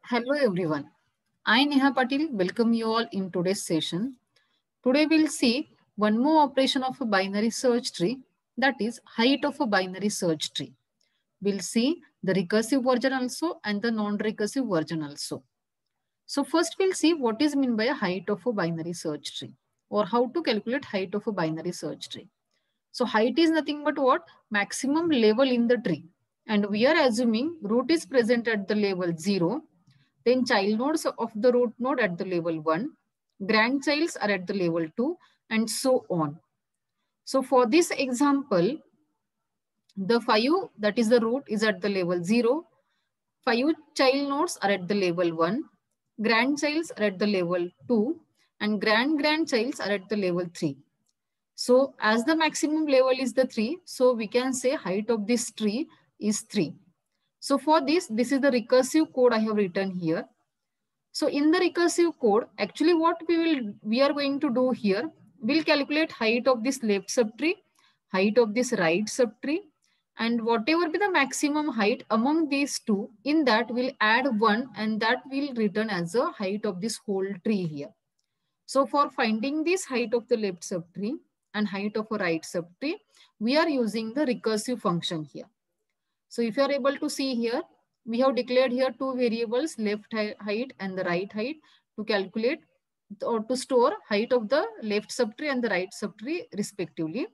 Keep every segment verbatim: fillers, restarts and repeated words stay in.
Hello everyone. I Neha Patil welcome you all in today's session. Today we'll see one more operation of a binary search tree, that is height of a binary search tree. We'll see the recursive version also and the non-recursive version also. So first we'll see what is meant by a height of a binary search tree or how to calculate height of a binary search tree. So height is nothing but what? Maximum level in the tree. And we are assuming root is present at the level zero, then child nodes of the root node at the level one, grandchilds are at the level two, and so on. So for this example, the five, that is the root, is at the level zero, five child nodes are at the level one, grandchilds are at the level two, and grand grandchilds are at the level three. So as the maximum level is the three, so we can say height of this tree is three. So for this, this is the recursive code I have written here. So in the recursive code, actually what we will we are going to do here, we'll calculate height of this left subtree, height of this right subtree, and whatever be the maximum height among these two, in that we'll add one and that will return as a height of this whole tree here. So for finding this height of the left subtree and height of a right subtree, we are using the recursive function here. So if you are able to see here, we have declared here two variables, left height and the right height, to calculate or to store height of the left subtree and the right subtree respectively.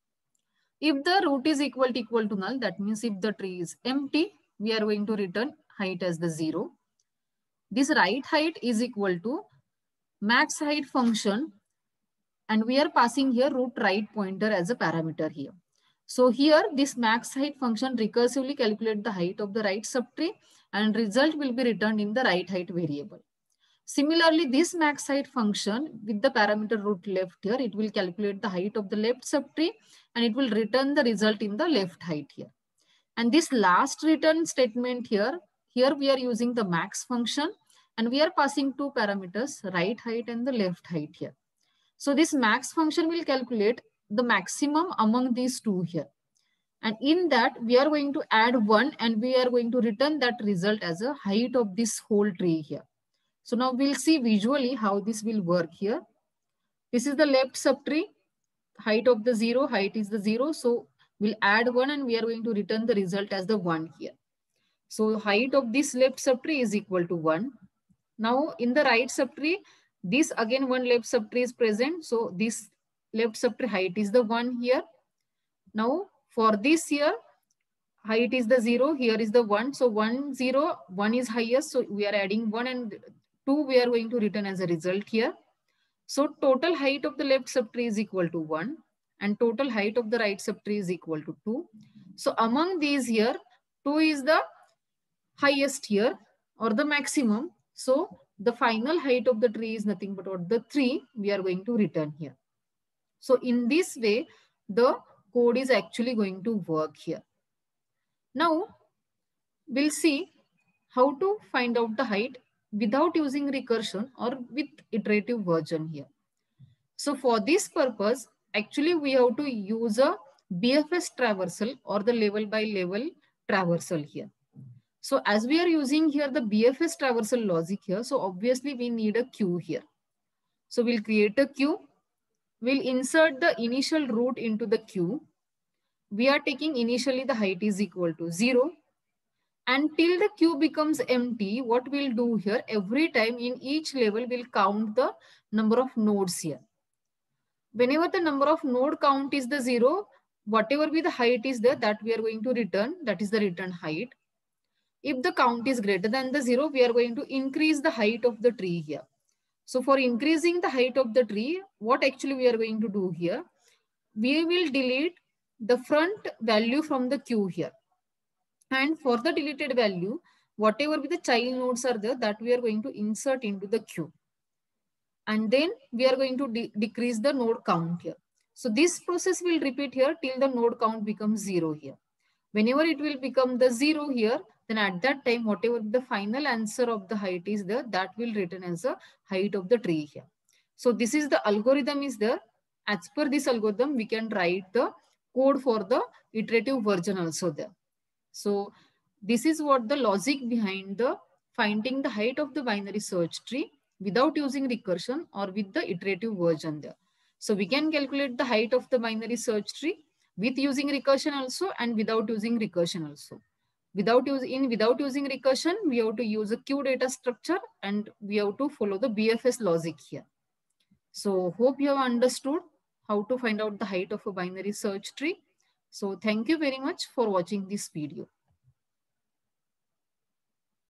If the root is equal to equal to null, that means if the tree is empty, we are going to return height as the zero. This right height is equal to max height function, and we are passing here root right pointer as a parameter here. So here this max height function recursively calculate the height of the right subtree and result will be returned in the right height variable. Similarly, this max height function with the parameter root left here, it will calculate the height of the left subtree and it will return the result in the left height here. And this last return statement here, here we are using the max function and we are passing two parameters, right height and the left height here. So this max function will calculate the maximum among these two here. And in that we are going to add one and we are going to return that result as a height of this whole tree here. So now we'll see visually how this will work here. This is the left subtree, height of the zero, height is the zero. So we'll add one and we are going to return the result as the one here. So height of this left subtree is equal to one. Now in the right subtree, this again one left subtree is present. So this left subtree height is the one here. Now for this here, height is the zero, here is the one. So one, zero, one is highest. So we are adding one and two we are going to return as a result here. So total height of the left subtree is equal to one and total height of the right subtree is equal to two. So among these here, two is the highest here or the maximum. So the final height of the tree is nothing but what the three we are going to return here. So in this way, the code is actually going to work here. Now we'll see how to find out the height without using recursion or with iterative version here. So for this purpose, actually we have to use a B F S traversal or the level by level traversal here. So as we are using here the B F S traversal logic here, so obviously we need a queue here. So we'll create a queue. We'll insert the initial root into the queue. We are taking initially the height is equal to zero. Until the queue becomes empty, what we'll do here, every time in each level we'll count the number of nodes here. Whenever the number of node count is the zero, whatever be the height is there, that we are going to return, that is the return height. If the count is greater than the zero, we are going to increase the height of the tree here. So for increasing the height of the tree, what actually we are going to do here, we will delete the front value from the queue here. And for the deleted value, whatever be the child nodes are there, that we are going to insert into the queue. And then we are going to de decrease the node count here. So this process will repeat here till the node count becomes zero here. Whenever it will become the zero here, then at that time, whatever the final answer of the height is there, that will return as a height of the tree here. So this is the algorithm is there. As per this algorithm, we can write the code for the iterative version also there. So this is what the logic behind the finding the height of the binary search tree without using recursion or with the iterative version there. So we can calculate the height of the binary search tree with using recursion also and without using recursion also. Without use, in without using recursion, we have to use a Q data structure and we have to follow the B F S logic here. So hope you have understood how to find out the height of a binary search tree. So thank you very much for watching this video.